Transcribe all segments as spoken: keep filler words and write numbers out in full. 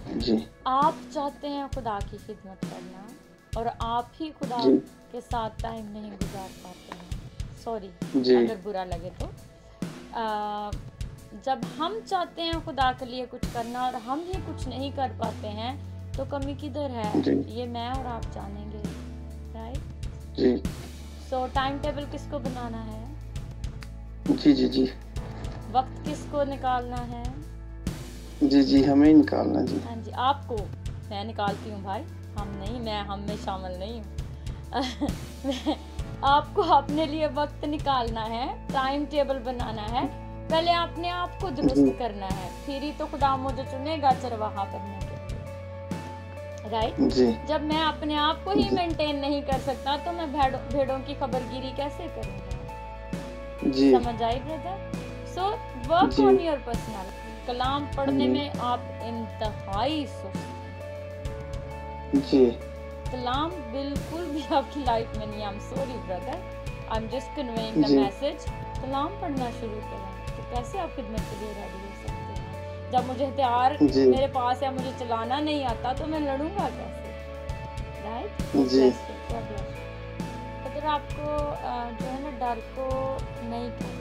जी आप चाहते हैं खुदा की खिदमत करना और आप ही खुदा जी के साथ टाइम नहीं गुजार पाते हैं। सॉरी जी अगर बुरा लगे तो। आ, जब हम चाहते हैं खुदा के लिए कुछ करना और हम ही कुछ नहीं कर पाते हैं तो कमी किधर है, जी ये मैं और आप जानेंगे, राइट। जी सो टाइम टेबल किसको बनाना है, जी जी जी वक्त किसको निकालना है। जी जी हमें ही निकालना जी। हाँ जी, आपको। मैं निकालती हूँ भाई, हम नहीं, मैं हम में शामिल नहीं हूँ। मैं आपको अपने लिए वक्त निकालना है, टाइम टेबल बनाना है। पहले आपने आप को जी दुरुस्त करना है, फिर ही तो खुदा मुझे चुनेगा चरवाहा बनने के लिए, राइट। जी जब मैं अपने आप को ही जी मेंटेन नहीं कर सकता तो मैं भेड़ों भेड़ों की खबरगिरी कैसे करूँगा। जी समझ आई ब्रदर। सो वर्क जी ऑन योर पर्सनैलिटी। कलाम पढ़ने जी में आप इंतहाई सुस्त, जी कलाम बिल्कुल भी आपकी लाइफ में नहीं। I am sorry brother, I am just conveying the जी मैसेज। कलाम पढ़ना शुरू करें तो कैसे आप खिदमत के लिए रेडी हो सकते हैं। जब मुझे हथियार जी मेरे पास है, मुझे चलाना नहीं आता तो मैं लड़ूंगा कैसे, राइट। जी अगर आपको जो है ना डर को नहीं करना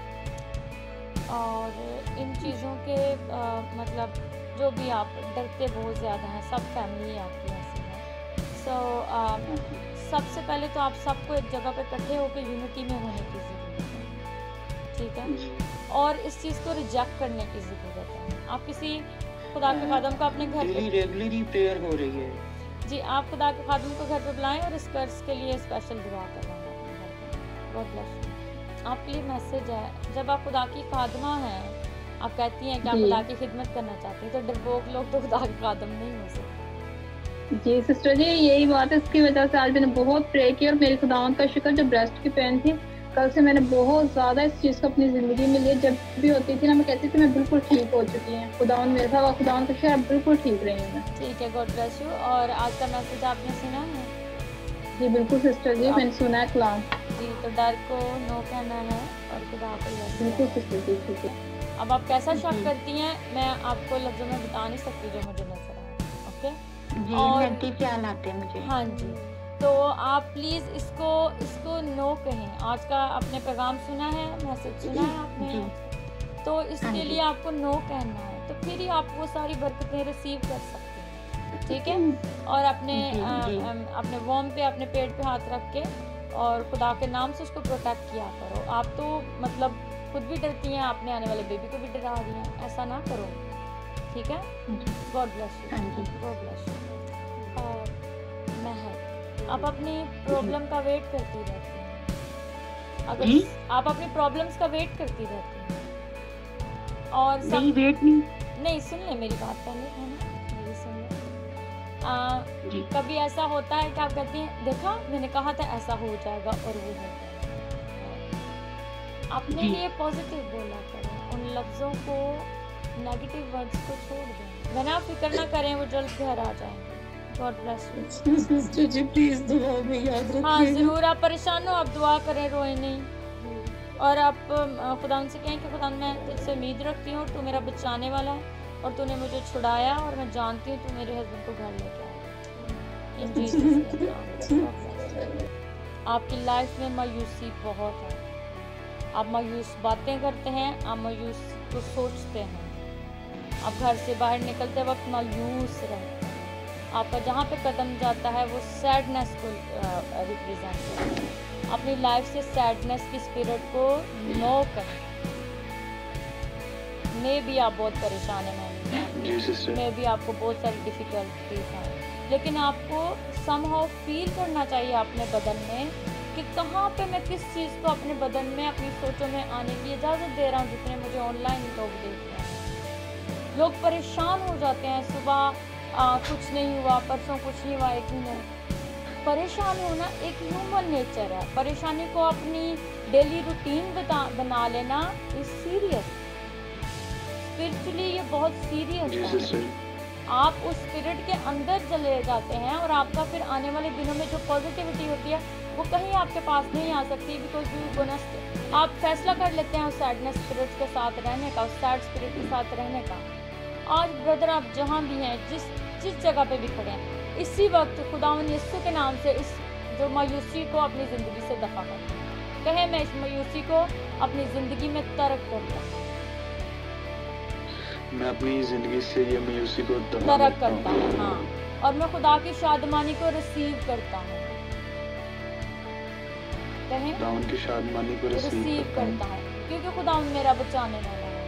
और इन चीज़ों के आ, मतलब जो भी आप डरते बहुत ज़्यादा हैं, सब फैमिली आपकी ऐसी है। सो so, सबसे पहले तो आप सबको एक जगह पे इकट्ठे होकर यूनिटी में होने की ज़रूरत है, ठीक है। और इस चीज़ को रिजेक्ट करने की ज़रूरत है। आप किसी खुदा के खादम को अपने घर पे रेगुलरली प्रेयर हो रही है जी, आप खुदा के खादम को घर पे बुलाएं और इस कर्ज के लिए स्पेशल दुआ करवाएं अपने घर पे। God bless you. आपके लिए मैसेज है, जब आप खुदा की खादमा हैं, आप कहती हैं कि आप खुदा की खिदमत करना चाहती हैं, तो डरपोक लोग तो खुदा के खादम नहीं हो सकते। जी सिस्टर जी, यही बात है, इसकी वजह से आज मैंने बहुत प्रे किया और मेरी खुदावंद का शुक्र, जो ब्रेस्ट की पेन थी कल से मैंने बहुत ज़्यादा इस चीज़ को अपनी ज़िंदगी में लिया। जब भी होती थी ना, मैं कहती थी मैं बिल्कुल ठीक हो चुकी हूँ, खुदावंद मेरे साथ, खुदावंद का शुक्र, बिल्कुल ठीक रही हूँ मैं। ठीक है, गॉड ब्लेस यू। और आज का मैसेज आपने सुना है? जी बिल्कुल सिस्टर जी, मैंने सुना है कलाम जी। तो डर को नो कहना है और खुदा को यस। बिल्कुल सिस्टर जी, ठीक है। अब आप कैसा शक करती हैं, मैं आपको लफ्ज़ों में बता नहीं सकती जो मुझे नजर आया, ओके जी। और ख्याल आते हैं मुझे। हाँ जी, तो आप प्लीज़ इसको इसको नो कहें। आज का आपने पैगाम सुना है, मैसेज सुना है आपने, तो इसके लिए आपको नो कहना है, तो फिर ही आप वो सारी बरकतें रिसीव कर सकते हैं, ठीक है। और अपने आ, आ, अपने वॉर्म पे, अपने पेट पे हाथ रख के और खुदा के नाम से उसको प्रोटेक्ट किया करो। आप तो मतलब खुद भी डरती हैं, आपने आने वाले बेबी को भी डरा रही हैं, ऐसा ना करो, ठीक है। God bless you, God bless you. और महक, आप अपनी प्रॉब्लम का वेट करती रहती हैं, अगर आप अपनी प्रॉब्लम्स का वेट करती रहती हैं और सब नहीं वेट नहीं नहीं सुन ले मेरी बात पहले, है ना, मेरी सुन ले। आ, कभी ऐसा होता है कि आप कहती हैं देखा मैंने कहा था ऐसा हो जाएगा और वो हो जाएगा। अपने लिए पॉजिटिव बोला करें, उन लफ्ज़ों को, नेगेटिव वर्ड्स को छोड़ दें। वरना फिक्र ना करें, वो जल्द घर आ जाएंगे। God bless you. सिस्टर जी प्लीज दुआ में याद रखिएगा। हाँ ज़रूर, आप परेशान हो, आप दुआ करें, रोए नहीं। और आप खुदा से कहें कि खुदा मैं तुझसे उम्मीद रखती हूँ, तू मेरा बचाने वाला है और तूने मुझे छुड़ाया और मैं जानती हूँ तू मेरे हस्बैंड को घर लेके आएगा। In Jesus name. आपकी लाइफ में मायूसी बहुत है, आप मायूस बातें करते हैं, आप मायूस को सोचते हैं, आप घर से बाहर निकलते वक्त मायूस रहते हैं, आपका जहाँ पे कदम जाता है वो सैडनेस को रिप्रेजेंट करता है। अपनी लाइफ से सैडनेस की स्पिरिट को नो करें। मे भी आप बहुत परेशान हैं, मे भी आपको बहुत सारी डिफ़िकल्टीज हैं, लेकिन आपको समहाउ फील करना चाहिए अपने बदन में कि कहाँ पे मैं किस चीज़ को अपने बदन में, अपनी सोचों में आने की इजाज़त दे रहा हूँ। जितने मुझे ऑनलाइन लोग देख रहे हैं, लोग परेशान हो जाते हैं, सुबह आ, कुछ नहीं हुआ, परसों कुछ नहीं हुआ, एक नहीं। परेशान होना एक ह्यूमन नेचर है, परेशानी को अपनी डेली रूटीन बता बना लेना इज सीरियस। स्पिरिचुअली ये बहुत सीरियस है। आप उस स्पिरिट के अंदर चले जाते हैं और आपका फिर आने वाले दिनों में जो पॉजिटिविटी होती है वो कहीं आपके पास नहीं आ सकती, बिकॉज यू गोना आप फैसला कर लेते हैं उस सैडनेस स्पिरिट के साथ रहने का, उस सैड स्पिरिट के साथ रहने का, आज ब्रदर आप जहाँ भी हैं, जिस जिस जगह पे भी खड़े हैं, इसी वक्त खुदावन यीशु के नाम से इस जो मायूसी को अपनी ज़िंदगी से दफा कर कहे, मैं इस मायूसी को अपनी ज़िंदगी में तर्क करता हूँ, मैं अपनी ज़िंदगी से ये मायूसी को तर्क करता हूँ। हाँ, और मैं खुदा की शादमानी को रिसीव करता हूँ। कहें, खुदावन की शादमानी को रिसीव, रिसीव करता हूँ, क्योंकि खुदावन मेरा बचाने वाला है।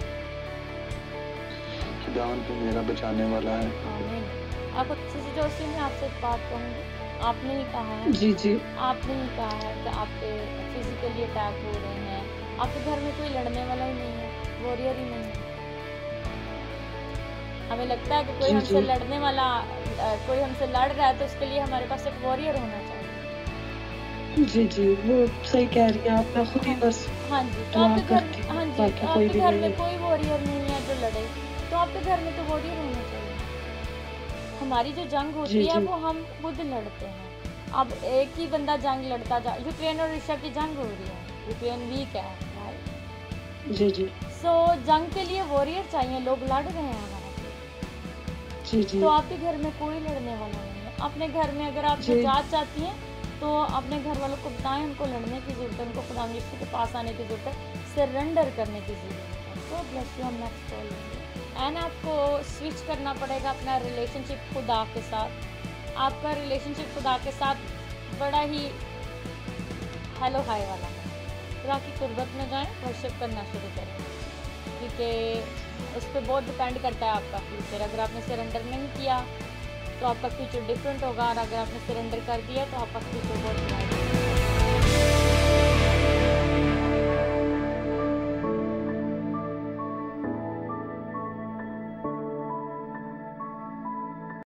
खुदावन तो मेरा बचाने वाला है। आमीन। आपको सिस्टर जोशी, मैं आपसे एक बात कहूँगी। आपने ही कहा है, जी जी आपने ही कहा है कि आप पे फिजिकली अटैक हो रहे हैं, आपके घर में कोई लड़ने वाला ही नहीं है, वॉरियर ही नहीं है। हमें लगता है कि कोई जी, हमसे जी। लड़ने वाला, कोई हमसे लड़ रहा है तो उसके लिए हमारे पास एक वॉरियर होना चाहिए। जी जी वो सही कह रही है आप। मैं खुद ही बस हाँ जी, तो दुआ आपके करती घर, हूँ, हाँ जी, बाकी कोई आपके भी घर नहीं में है। कोई वॉरियर नहीं है जो लड़े, तो आपके घर में तो वॉरियर होना चाहिए। हमारी जो जंग होती जी, है जी। वो हम खुद लड़ते हैं। अब एक ही बंदा जंग लड़ता जा, यूक्रेन और रशिया की जंग हो रही है, यूक्रेन वीक है, राइट? जी जी सो जंग के लिए वॉरियर चाहिए, लोग लड़ रहे हैं हमारे। जी जी तो आपके घर में कोई लड़ने वाला नहीं है। अपने घर में अगर आप जी। निजात चाहती हैं तो अपने घर वालों को बताएं, उनको लड़ने की ज़रूरत है, उनको खुदा यीशु के पास आने की ज़रूरत है, सरेंडर करने की ज़रूरत है। तो ब्लेस यू, हम नेक्स्ट कॉल लेंगे। एंड आपको स्विच करना पड़ेगा अपना रिलेशनशिप खुदा के साथ। आपका रिलेशनशिप खुदा के साथ बड़ा ही हेलो हाय वाला है। खुदा की कुर्बत में जाएं, वर्शिप करना शुरू करें, क्योंकि उस पर बहुत डिपेंड करता है आपका फ्यूचर। अगर आपने सरेंडर नहीं किया तो आपका फ्यूचर डिफरेंट होगा, और अगर आपने सरेंडर कर दिया तो आपका फ्यूचर बहुत